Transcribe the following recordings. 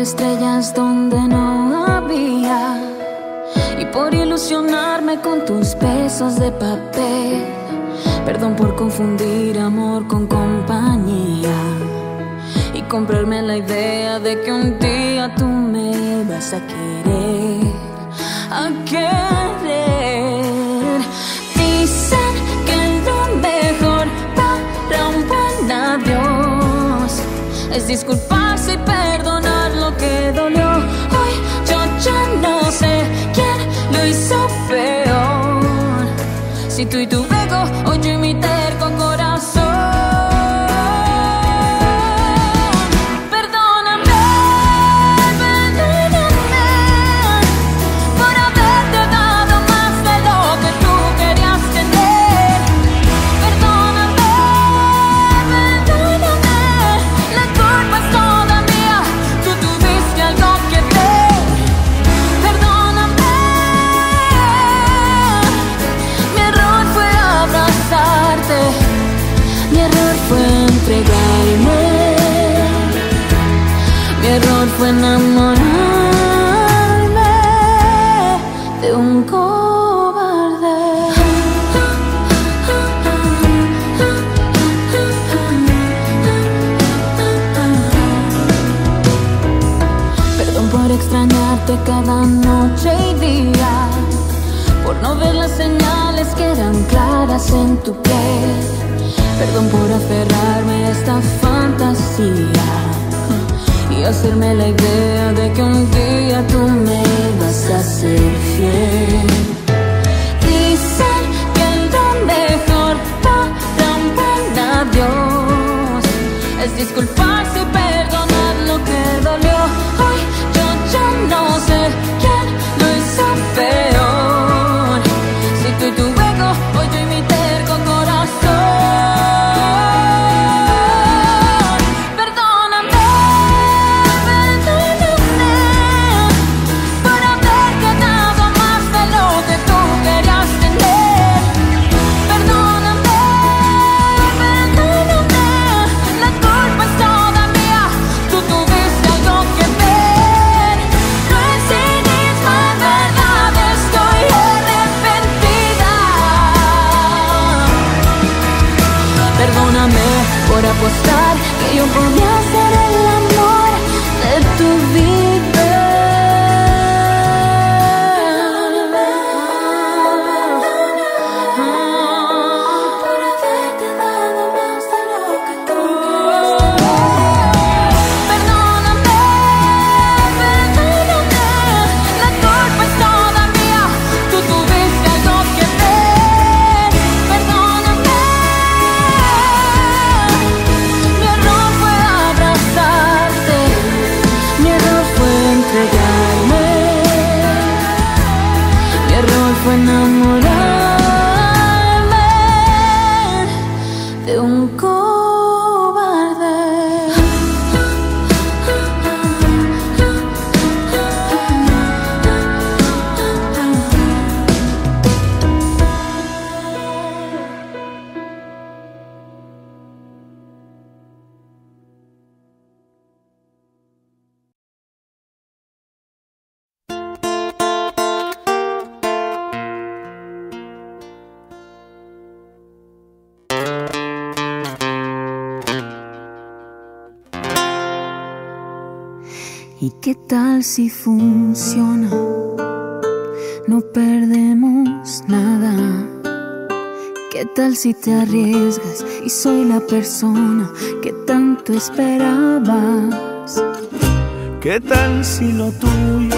estrellas donde no había, y por ilusionarme con tus besos de papel. Perdón por confundir amor con compañía y comprarme la idea de que un día tú me vas a querer, a querer. Dicen que lo mejor para un buen adiós es disculparse y perdonar lo que dolió. Hoy yo ya no sé quién lo hizo peor, si tú y tu ego o yo y mi terco corazón. Perdóname, perdóname por haberte dado más de lo que tú querías tener. Perdóname, perdóname, la culpa es toda mía, tú tuviste algo que ver. Perdóname, mi error fue abrazarte, mi error fue entregarme, mi error fue enamorarme de un cobarde. Perdón por extrañarte cada noche y día, por no ver las señales que eran claras en tu piel. Perdón por aferrarme a esta fantasía y hacerme la idea de que un día tú me vas a ser fiel. Dicen que lo mejor para un buen adiós es disculparse y perdonar lo que dolió. Hoy yo ya no sé quién lo hizo peor, si tú y tu ego o yo y mi terco corazón. Perdóname, perdóname por haberte dado más de lo que tú querías tener. Perdóname, perdóname, la culpa es toda mía, tú tuviste algo que ver. No es cinismo, en verdad estoy arrepentida. Perdóname por apostar que yo podía ser el amor de tu vida. Por haberte dado más de lo que tú querías. Perdóname, perdóname, la culpa es toda mía, tú tuviste algo que ver. Perdóname, mi error fue abrazarte, mi error fue entregarme, mi error fue enamorarme de un cobarde. ¿Y qué tal si funciona? No perdemos nada. ¿Qué tal si te arriesgas y soy la persona que tanto esperabas? ¿Qué tal si lo tuyo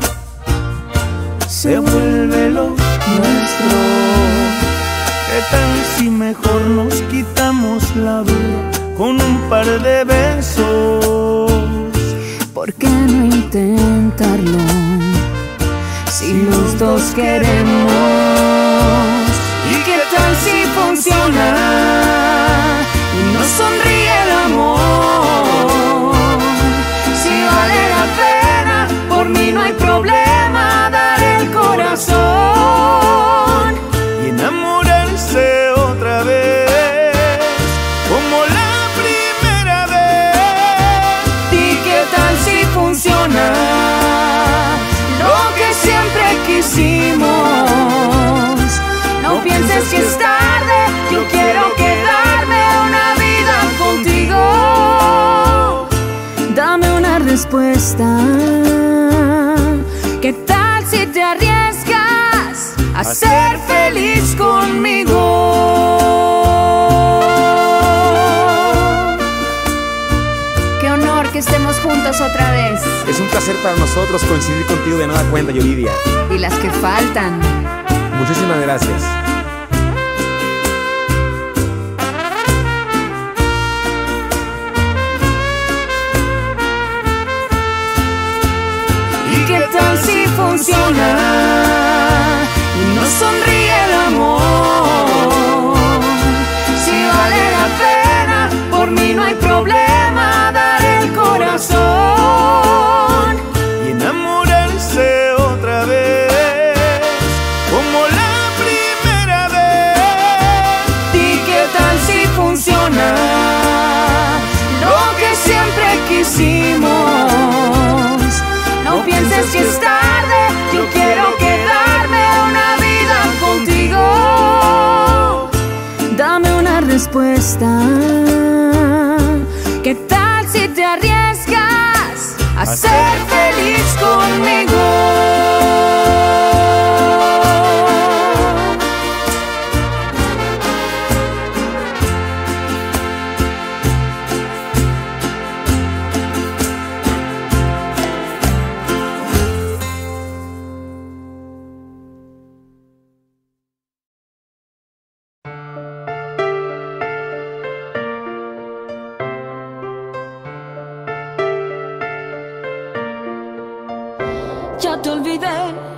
se vuelve lo nuestro? ¿Qué tal si mejor nos quitamos la vida con un par de besos? ¿Por qué no intentarlo si los dos queremos? ¿Y qué tal si funciona y nos sonríe el amor? Si vale la pena, por mí no hay problema, dar el corazón Y enamorarse otra vez como la primera vez. ¿Y qué tal si funciona? quisimos. No pienses que es tarde, yo quiero quedarme una vida contigo. Dame una respuesta. ¿Qué tal si te arriesgas a ser feliz conmigo? Qué honor que estemos juntos otra vez. Es un placer para nosotros coincidir contigo de nueva cuenta, Yuridia. Y las que faltan. Muchísimas gracias. ¿Y qué tal si funciona y nos sonríe el amor? Si vale la pena, por mí no hay problema, dar el corazón y enamorarse otra vez, como la primera vez. ¿Y qué tal si funciona lo que siempre quisimos? No pienses que es tarde, yo quiero quedarme una vida contigo. Dame una respuesta. ¿Qué tal si te arriesgas a ser feliz conmigo? Ya te olvidé,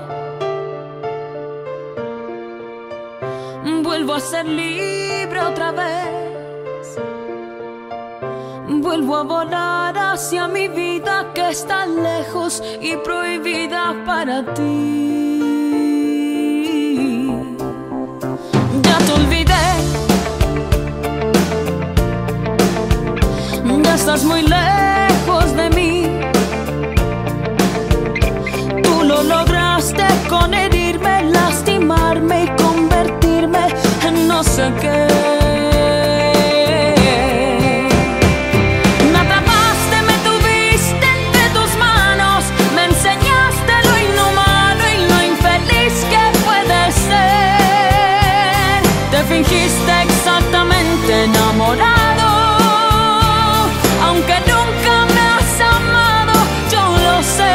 vuelvo a ser libre otra vez, vuelvo a volar hacia mi vida que está lejos y prohibida para ti. Ya te olvidé, ya estás muy lejos de mí. Lo lograste con herirme, lastimarme y convertirme en no sé qué. Me atrapaste, me tuviste entre tus manos, me enseñaste lo inhumano y lo infeliz que puede ser. Te fingiste exactamente enamorado, aunque nunca me has amado, yo lo sé.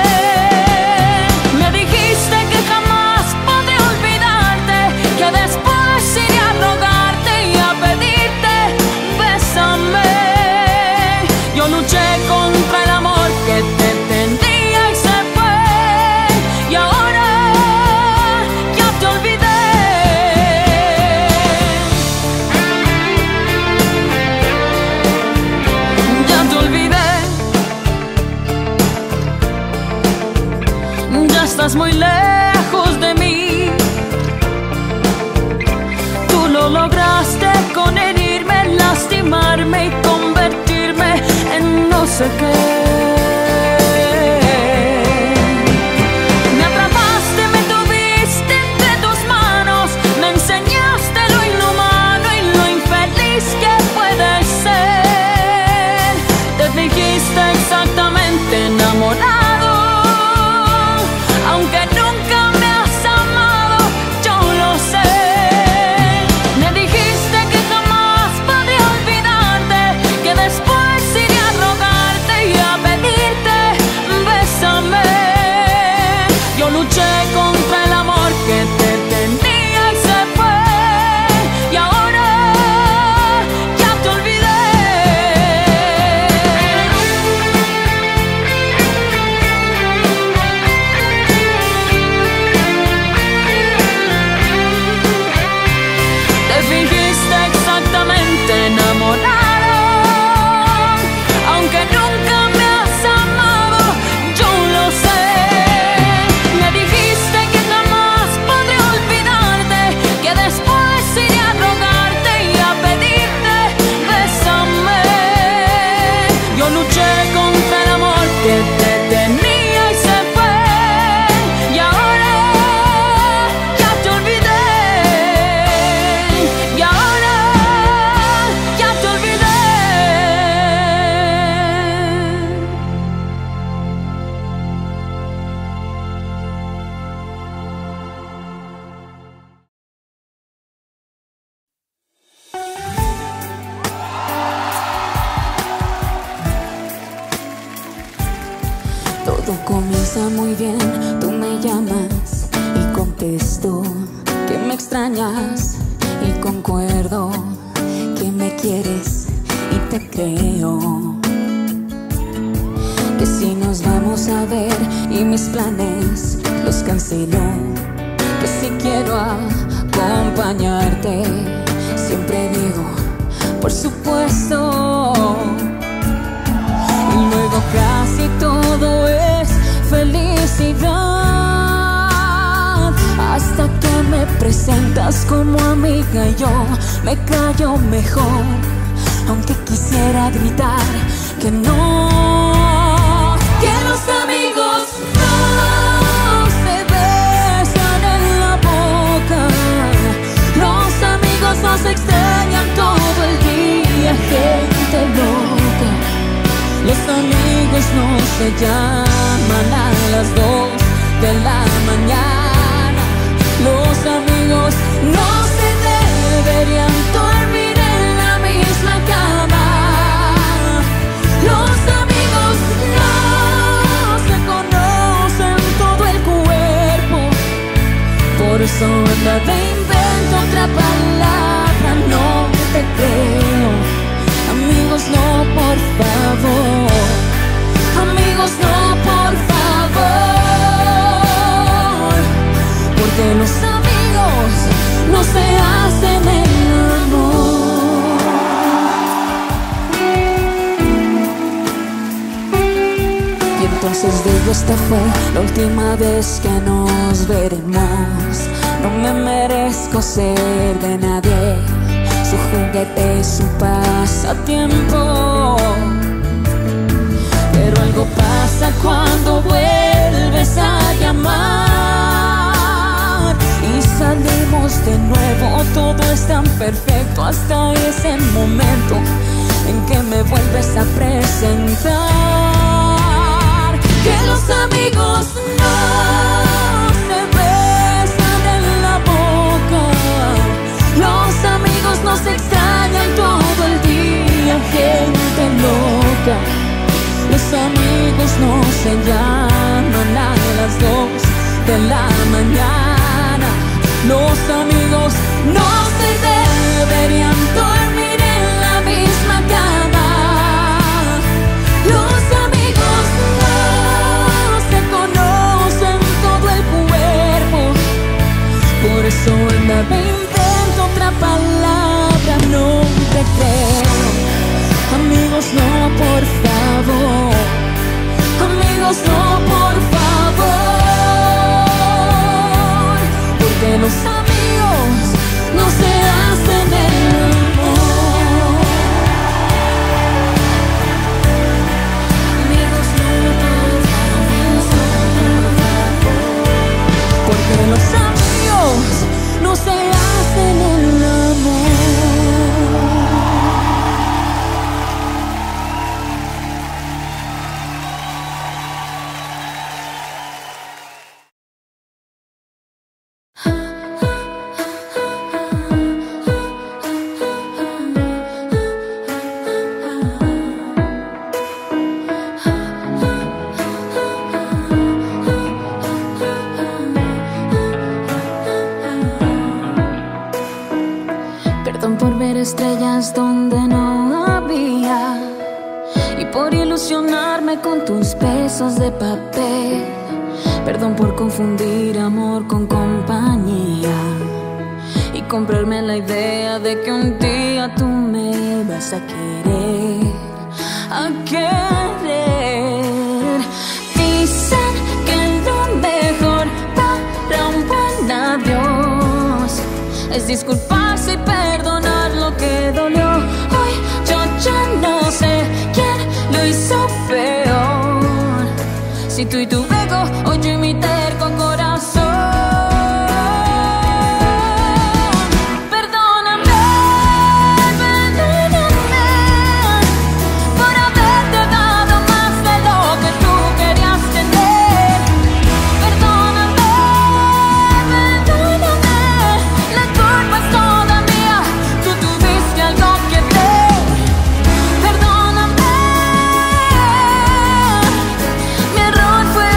Contra el amor que te tendría y se fue, y ahora ya te olvidé. Ya te olvidé. Ya estás muy lejos de mí. Tú lo lograste con herirme, lastimarme y convertirme en no sé qué. Me atrapaste, me tuviste entre tus manos, me enseñaste lo inhumano y lo infeliz que puede ser. Te fingiste exactamente enamorado, aunque nunca me has amado, yo lo sé. Me dijiste que jamás podría olvidarte, que después iría a rogarte y Todo comienza muy bien, tú me llamas y contesto que me extrañas y concuerdo que me quieres y te creo. Que si nos vamos a ver y mis planes los cancelo, que si quiero acompañarte, siempre digo, por supuesto. Y luego casi todo es felicidad, hasta que me presentas como amiga y yo me callo mejor, aunque quisiera gritar que no, que los amigos no se besan en la boca, los amigos nos extrañan todo el día, gente loca. Los amigos no se llaman a las 2 de la mañana. Los amigos no se deberían dormir en la misma cama. Los amigos no se conocen todo el cuerpo. Por eso anda de invento otra palabra, no te creo. Amigos, no, por favor. Amigos, no, por favor. Porque los amigos no se hacen el amor. Y entonces digo, esta fue la última vez que nos veremos. No me merezco ser de nadie, su juguete es su pasatiempo. Pero algo pasa cuando vuelves a llamar y salimos de nuevo. Todo es tan perfecto hasta ese momento en que me vuelves a presentar. Que los amigos no se besan en la boca, los amigos nos extrañan todo el día, gente loca. Los amigos no se llaman a las 2 de la mañana. Los amigos no se deberían dormir en la misma cama. Los amigos no se conocen todo el cuerpo. Por eso anda de invento otra palabra, no te creo. Amigos, no, por favor. Amigos, no, por favor. Porque los amigos no se hacen el amor. Amigos, no, por favor. Porque los amigos no se hacen el amor. Perdón por ver estrellas donde no había y por ilusionarme con tus besos de papel. Perdón por confundir amor con compañía y comprarme la idea de que un día tú me vas a querer, a querer. Dicen que lo mejor para un buen adiós es disculparse y perdonar lo que dolió. Hoy yo ya no sé quién lo hizo peor, si tú y tu ego o yo y mi terco corazón. Perdóname, perdóname por haberte dado más de lo que tú querías tener. Perdóname, perdóname, la culpa es toda mía, tú tuviste algo que ver. Perdóname, mi error fue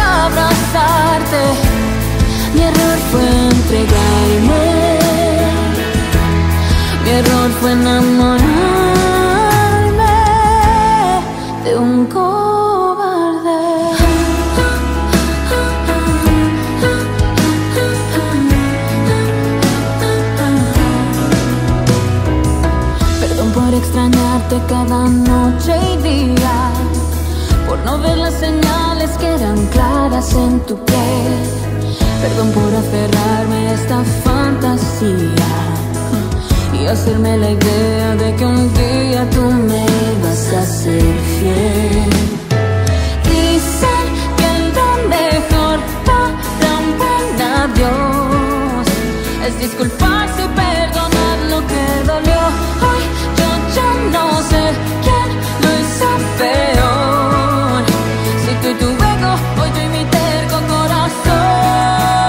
cada noche y día, por no ver las señales que eran claras en tu piel. Perdón por aferrarme a esta fantasía y hacerme la idea de que un día tú me ibas a ser fiel. Dicen que lo mejor para un buen adiós es disculparse y perdonar lo que dolió. Hoy yo ya no sé quién lo hizo peor, si tú y tu ego o yo y mi terco corazón.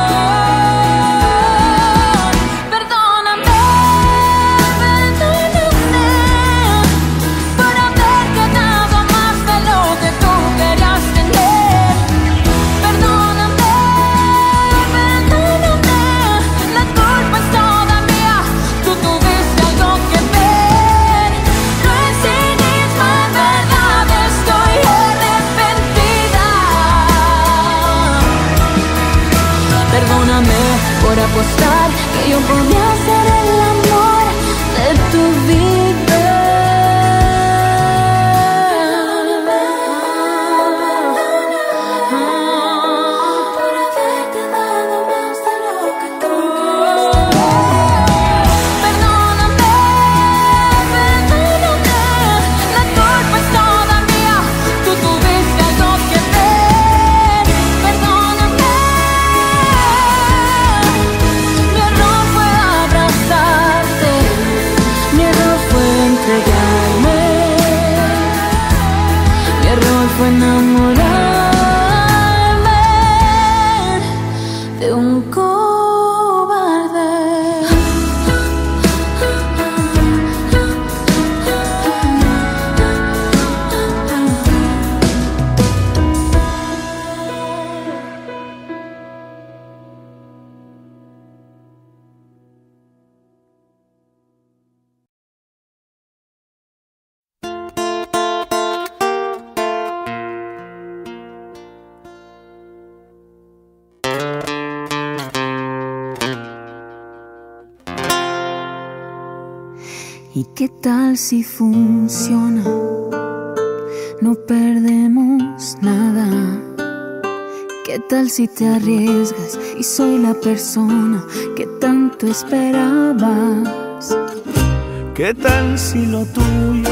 Por apostar que yo podía ser el amor de tu vida. Por haberte dado más de lo que tú querías. Perdóname, perdóname, la culpa es toda mía, tú tuviste algo que ver. Perdóname. Mi error fue enamorarme de un cobarde. ¿Y qué tal si funciona? No perdemos nada. ¿Qué tal si te arriesgas y soy la persona que tanto esperabas? ¿Qué tal si lo tuyo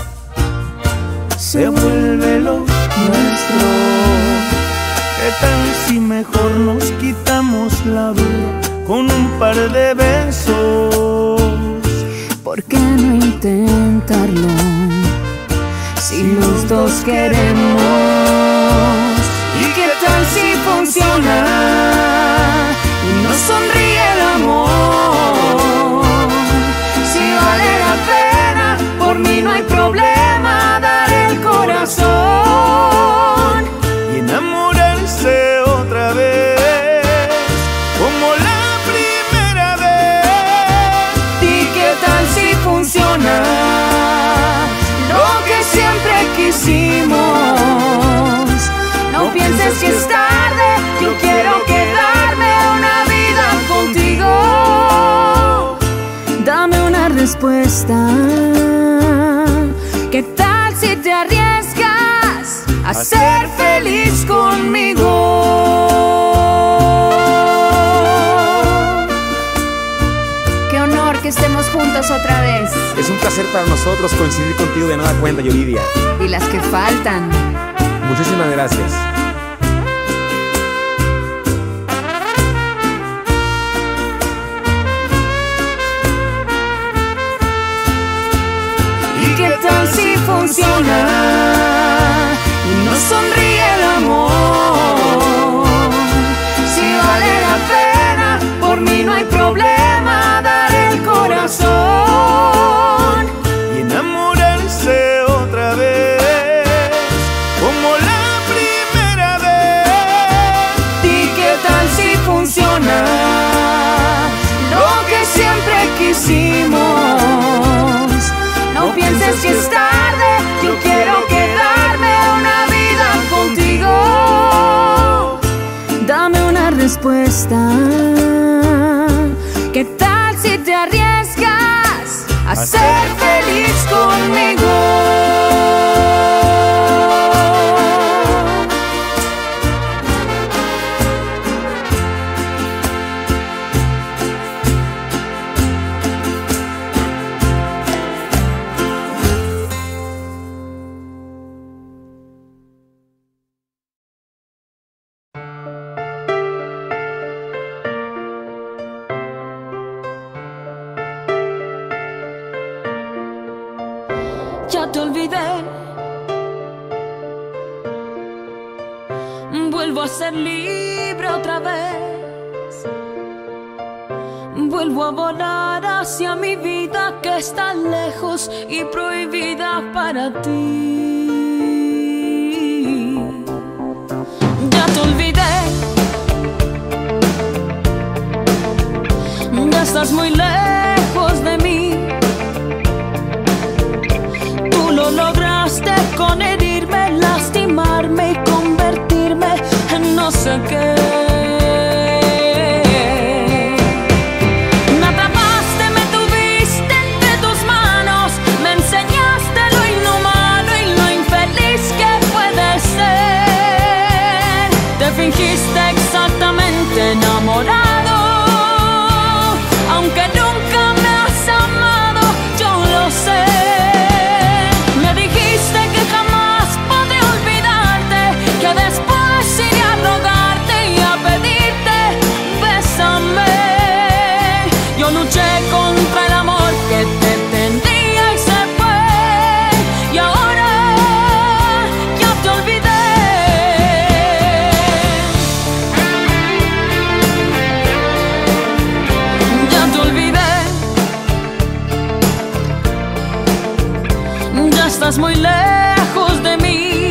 se vuelve lo nuestro? ¿Qué tal si mejor nos quitamos la duda con un par de besos? ¿Por qué no intentarlo si los dos queremos? ¿Y qué tal si funciona y nos sonríe el amor? Si vale la pena, por mí no hay problema dar el corazón y enamorarse otra vez como la primera vez. ¿Y qué tal si funciona lo que siempre quisimos? No pienses que es tarde, yo quiero quedarme una vida contigo. Dame una respuesta. ¿Qué tal si te arriesgas a ser feliz conmigo? Qué honor que estemos juntos otra vez. Es un placer para nosotros coincidir contigo de nueva cuenta, Yuridia. Y las que faltan. Muchísimas gracias. ¿Y qué tal si funciona y nos sonríe el amor? Si vale la pena, por mí no hay problema dar el corazón Y enamorarse otra vez como la primera vez. ¿Y qué tal si funciona lo que siempre quisimos? No pienses que es tarde, yo quiero quedarme una vida contigo. Dame una respuesta. ¿Qué tal si te arriesgas a ser feliz conmigo? olvidé. Vuelvo a ser libre otra vez. Vuelvo a volar hacia mi vida que está lejos y prohibida para ti. Ya te olvidé. Ya estás muy lejos de mí. Tú lo lograste con herirme, lastimarme y convertirme en no sé qué. Me atrapaste, me tuviste entre tus manos, me enseñaste lo inhumano y lo infeliz que puede ser. Te fingiste exactamente enamorado, aunque nunca me has amado, yo lo sé. Me dijiste que jamás podré olvidarte, que después iré a rogarte y a pedirte, bésame. Yo luché contra el amor que te tendría y se fue, y ahora ya te olvidé. Ya te olvidé. Ya estás muy lejos de mí.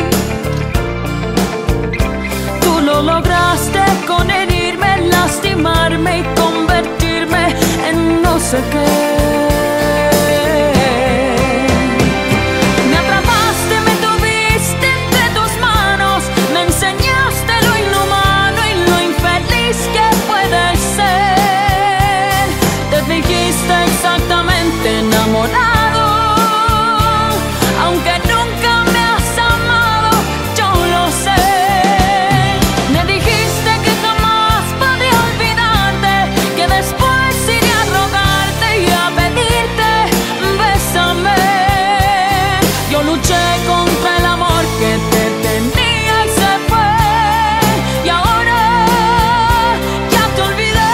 Tú lo lograste con herirme, lastimarme y convertirme en no sé qué. Me atrapaste, me tuviste entre tus manos, me enseñaste lo inhumano y lo infeliz que puede ser. Te fingiste exactamente enamorado, aunque nunca me has amado, yo lo sé. Me dijiste que jamás podría olvidarte, que después iré a rogarte y a pedirte, bésame. Yo luché contra el amor que te tenía y se fue, y ahora ya te olvidé.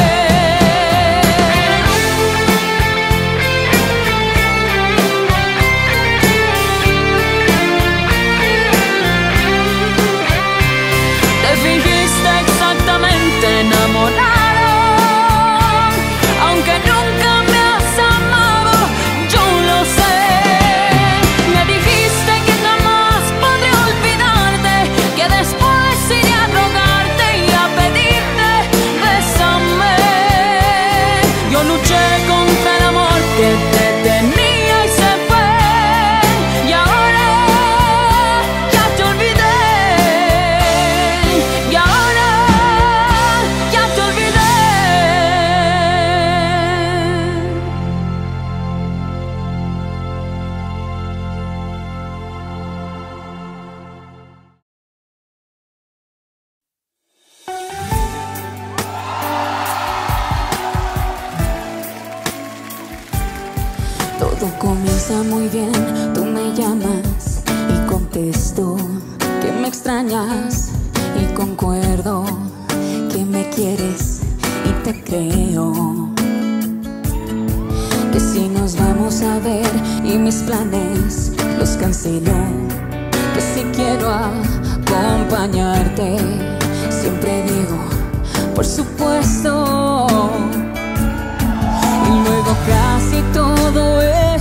Te fingiste exactamente enamorado, aunque nunca me has amado, yo lo sé. Me dijiste que jamás podré olvidarte, que después iré a rogarte y a pedirte, bésame. Yo luché contra el amor que te tenía y se fue, y ahora ya te olvidé. Y ahora ya te olvidé. Todo comienza muy bien, tú me llamas y contesto que me extrañas y concuerdo que me quieres y te creo. Que si nos vamos a ver y mis planes los cancelo, que si quiero acompañarte, siempre digo, por supuesto. Y luego casi todo es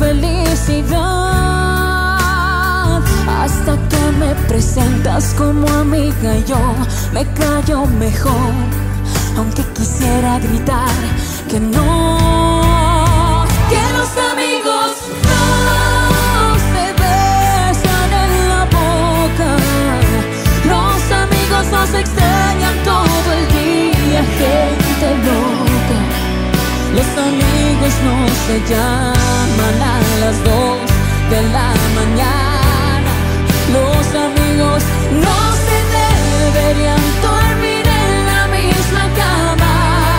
felicidad, hasta que me presentas como amiga y yo me callo mejor, aunque quisiera gritar que no, que los amigos no se besan en la boca, los amigos nos extrañan todo el día, gente loca. Los amigos no se llaman a las 2 de la mañana. Los amigos no se deberían dormir en la misma cama.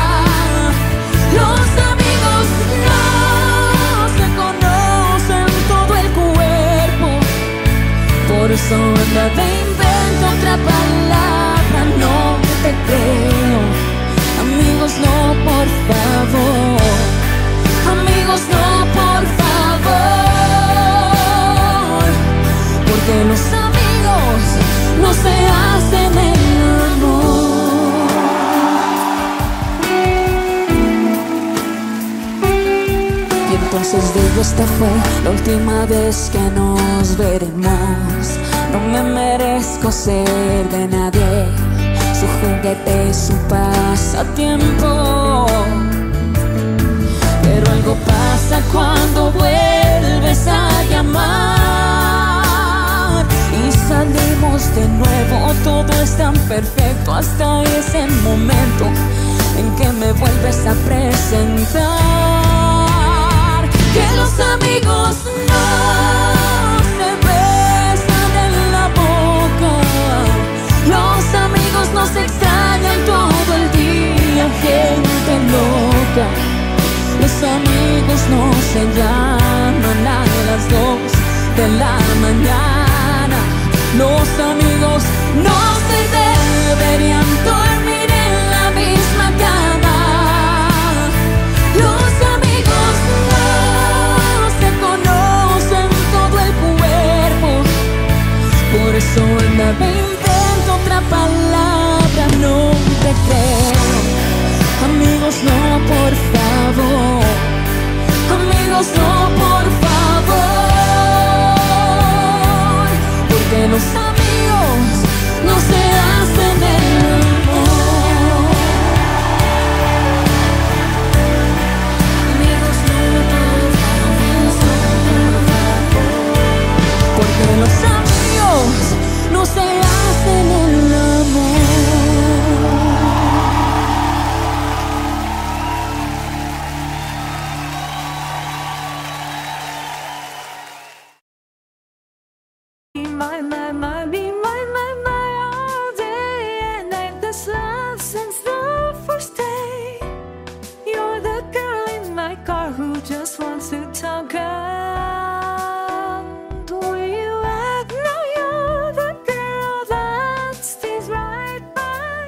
Los amigos no se conocen todo el cuerpo. Por eso anda de invento otra palabra, no te creo. Amigos no, por favor. Amigos no, por favor. esta fue la última vez que nos veremos. No me merezco ser de nadie, su juguete es su pasatiempo. Pero algo pasa cuando vuelves a llamar y salimos de nuevo. Todo es tan perfecto hasta ese momento en que me vuelves a presentar. Que los amigos no se besan en la boca, los amigos nos extrañan todo el día, gente loca. Los amigos no se llaman a las 2 de la mañana. Los amigos no se deberían dormir en la misma cama. Los amigos no se conocen todo el cuerpo. Por eso anda me invento otra palabra, no te creo. Amigos no, por favor. Amigos no, por favor. Porque los amigos no se hacen el amor. Amigos no, por favor. Porque los amigos no se hacen el amor. Just wants to talk and will you act now you're the girl that stays right by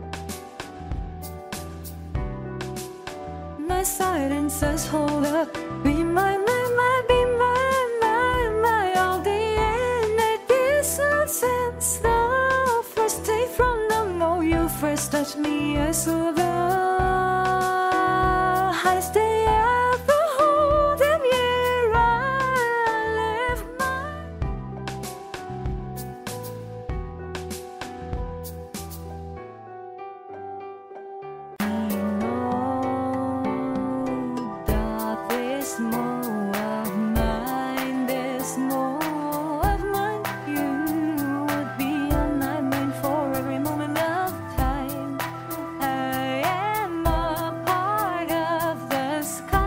my side and says hold up, be my, be my all day and night. This nonsense the first day from the moment you first touched me. I saw the highest day sky.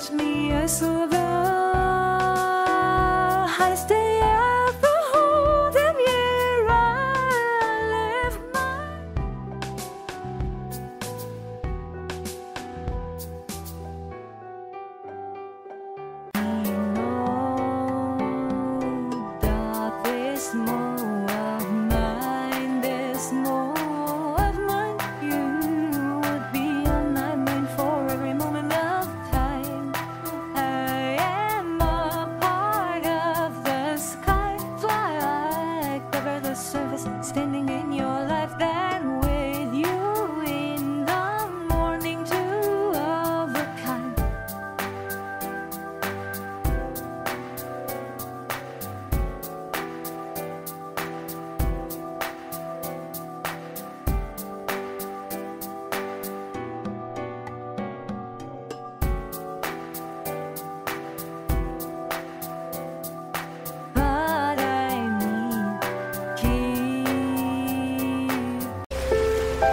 touch me, I saw the highest day of the whole damn year. I left my that there's more of mine, there's more of mine. You would be on my mind for every moment of time. I am a part of the sky, fly like over the surface, standing in your life, then with you in the morning, two of a kind. But I need keep